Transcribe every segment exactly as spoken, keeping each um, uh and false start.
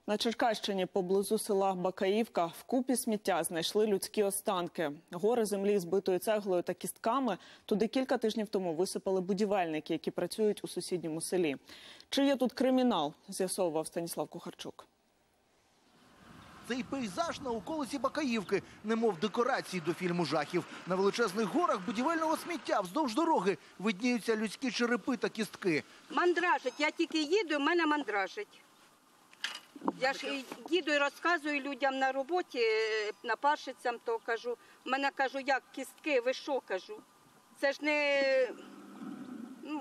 На Черкащині поблизу села Бакаївка в купі сміття знайшли людські останки. Гори землі, збитої цеглою та кістками, туди кілька тижнів тому висипали будівельники, які працюють у сусідньому селі. Чи є тут кримінал, з'ясовував Станіслав Кухарчук. Цей пейзаж на околиці Бакаївки, немов декорації до фільму жахів. На величезних горах будівельного сміття вздовж дороги видніються людські черепи та кістки. Мандражить. Я тільки їду, в мене мандражить. Я ж їду і розказую людям на роботі, напарщицям, то кажу. В мене, кажу, як кістки, ви що, кажу. Це ж не... Ну...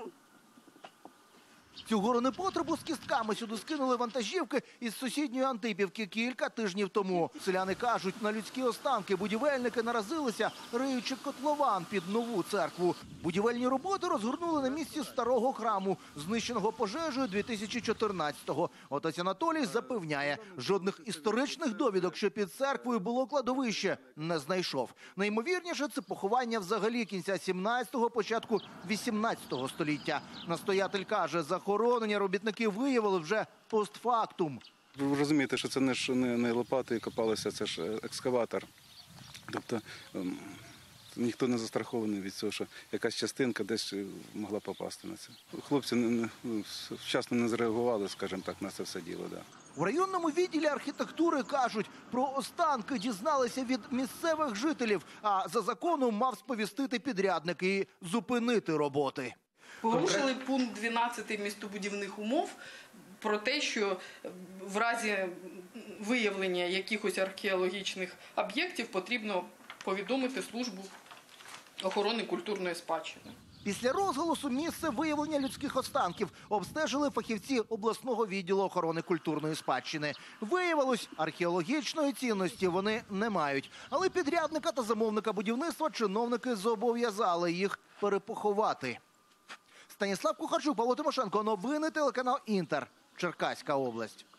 Цю гору непотребу з кістками сюди скинули вантажівки із сусідньої Антипівки кілька тижнів тому. Селяни кажуть, на людські останки будівельники наразилися, риючи котлован під нову церкву. Будівельні роботи розгорнули на місці старого храму, знищеного пожежею дві тисячі чотирнадцятого. Отець Анатолій запевняє, жодних історичних довідок, що під церквою було кладовище, не знайшов. Найімовірніше, це поховання взагалі кінця сімнадцятого, початку вісімнадцятого століття. Настоятель каже, захоронення робітники виявили вже постфактум. Ви розумієте, що це не, не, не лопатою копалося, це ж екскаватор. Тобто ем, ніхто не застрахований від цього, що якась частинка десь могла попасти на це. Хлопці не, не, вчасно не зреагували, скажімо так, на це все діло. Да. В районному відділі архітектури кажуть, про останки дізналися від місцевих жителів, а за законом мав сповістити підрядник і зупинити роботи. Порушили пункт дванадцятий містобудівних умов про те, що в разі виявлення якихось археологічних об'єктів потрібно повідомити службу охорони культурної спадщини. Після розголосу місце виявлення людських останків обстежили фахівці обласного відділу охорони культурної спадщини. Виявилось, археологічної цінності вони не мають. Але підрядника та замовника будівництва чиновники зобов'язали їх перепоховати. Станіслав Кухарчук, Павло Тимошенко. Новини телеканал Інтер. Черкаська область.